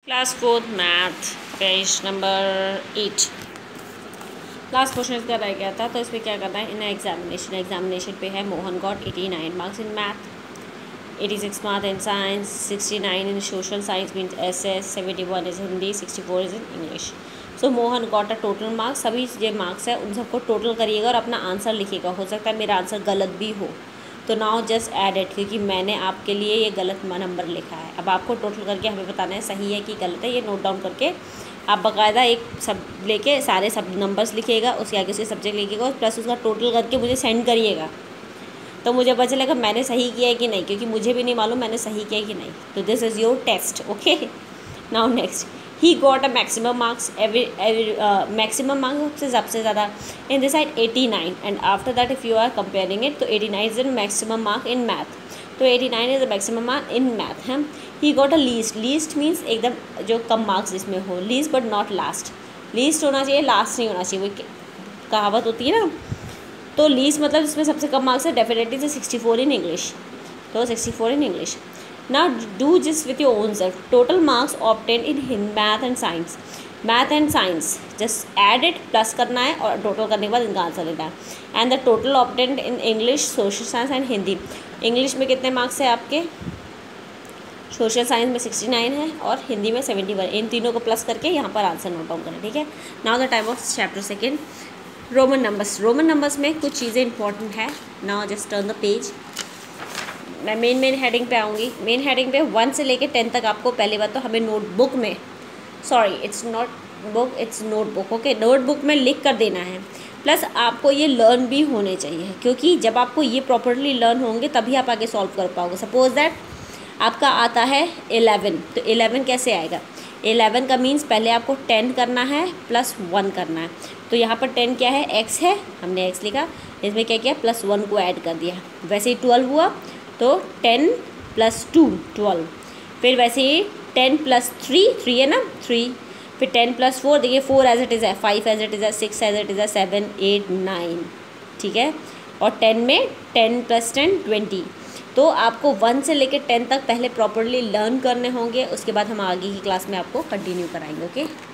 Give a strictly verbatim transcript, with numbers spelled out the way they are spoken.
Class fourth math page number eight. Last question इसका रह गया था, तो इसमें क्या करना है, इन एग्जामिनेशन एग्जामिनेशन पे है Mohan got eighty nine marks in math, eighty six marks in science, sixty nine in social science means S S, seventy one is Hindi, sixty four is in English. So Mohan got a total marks, सभी जो marks है उन सबको total करिएगा और अपना answer लिखिएगा। हो सकता है मेरा आंसर गलत भी हो, तो नाउ जस्ट ऐड इट, क्योंकि मैंने आपके लिए ये गलत नंबर लिखा है। अब आपको टोटल करके हमें बताना है सही है कि गलत है। ये नोट डाउन करके आप बाकायदा एक सब लेके सारे सब नंबर्स लिखिएगा, उसके आगे से सब्जेक्ट लिखिएगा और प्लस उसका टोटल करके मुझे सेंड करिएगा, तो मुझे पता चलेगा मैंने सही किया है कि नहीं, क्योंकि मुझे भी नहीं मालूम मैंने सही किया है कि नहीं। तो this is your test, okay. Now next, he got a maximum marks every every maximum marks से सबसे ज़्यादा in this side eighty nine, and after that if you are comparing it, तो eighty nine is in maximum mark in math, तो eighty nine is the maximum mark in math है। He got a least, least means एकदम जो कम marks जिसमें हो, least but not last, least होना चाहिए लास्ट नहीं होना चाहिए, वो कहावत होती है ना। तो लीस्ट मतलब इसमें सबसे कम मार्क्स है, डेफिनेटली से सिक्सटी फोर इन इंग्लिश, तो sixty four in English. Now do this with your own self. Total marks obtained in math and science. Math and science. Just add it, plus करना है और total करने के बाद इनका answer देना है। And the total obtained in English, social science and Hindi. English में कितने मार्क्स है आपके? सोशल साइंस में सिक्सटी नाइन है और हिंदी में सेवेंटी वन। इन तीनों को प्लस करके यहाँ पर आंसर नोट डाउन करें, ठीक है। Now the time of chapter second, Roman numbers. Roman numbers में कुछ चीज़ें इंपॉर्टेंट है। Now just turn the page. मैं मेन मेन हेडिंग पे आऊँगी। मेन हेडिंग पे वन से लेके टेन तक आपको पहली बात तो हमें नोटबुक में, sorry it's not book it's notebook, okay, notebook में लिख कर देना है। प्लस आपको ये लर्न भी होने चाहिए, क्योंकि जब आपको ये प्रॉपरली लर्न होंगे तभी आप आगे सॉल्व कर पाओगे। सपोज दैट आपका आता है इलेवन, तो इलेवन कैसे आएगा? इलेवन का मीन्स पहले आपको टेन करना है प्लस वन करना है। तो यहाँ पर टेन क्या है? एक्स है, हमने एक्स लिखा, इसमें क्या किया? प्लस वन को ऐड कर दिया। वैसे ही ट्वेल्व हुआ, तो टेन प्लस टू ट्वेल्व, फिर वैसे ही टेन प्लस थ्री, थ्री है ना, थ्री, फिर टेन प्लस फोर, देखिए फोर एज इट इज़ है, फाइव एज इट इज़ है, सिक्स एज इट इज़ है, सेवन एट नाइन, ठीक है। और टेन में टेन प्लस टेन ट्वेंटी। तो आपको वन से लेकर टेन तक पहले प्रॉपरली लर्न करने होंगे, उसके बाद हम आगे की क्लास में आपको कंटिन्यू कराएंगे, ओके।